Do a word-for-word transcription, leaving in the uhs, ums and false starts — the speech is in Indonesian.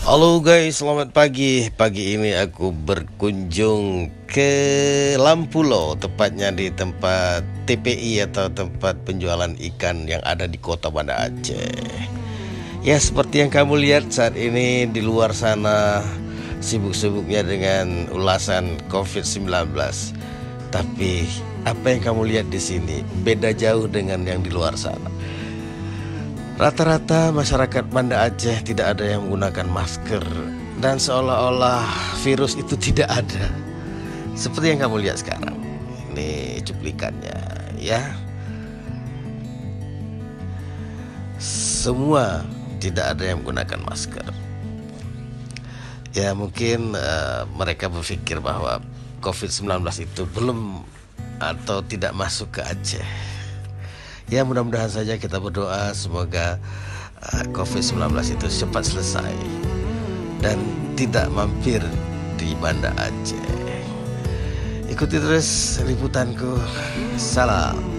Halo guys, selamat pagi. Pagi ini aku berkunjung ke Lampulo, tepatnya di tempat T P I atau tempat penjualan ikan yang ada di kota Banda Aceh. Ya, seperti yang kamu lihat saat ini di luar sana sibuk-sibuknya dengan ulasan covid sembilan belas. Tapi apa yang kamu lihat di sini beda jauh dengan yang di luar sana. Rata-rata masyarakat Banda Aceh tidak ada yang menggunakan masker dan seolah-olah virus itu tidak ada. Seperti yang kamu lihat sekarang. Ini cuplikannya ya. Semua tidak ada yang menggunakan masker. Ya mungkin uh, mereka berpikir bahwa covid sembilan belas itu belum atau tidak masuk ke Aceh. Ya mudah-mudahan saja kita berdoa semoga uh, covid sembilan belas itu cepat selesai dan tidak mampir di Banda Aceh. Ikuti terus liputanku. Salam.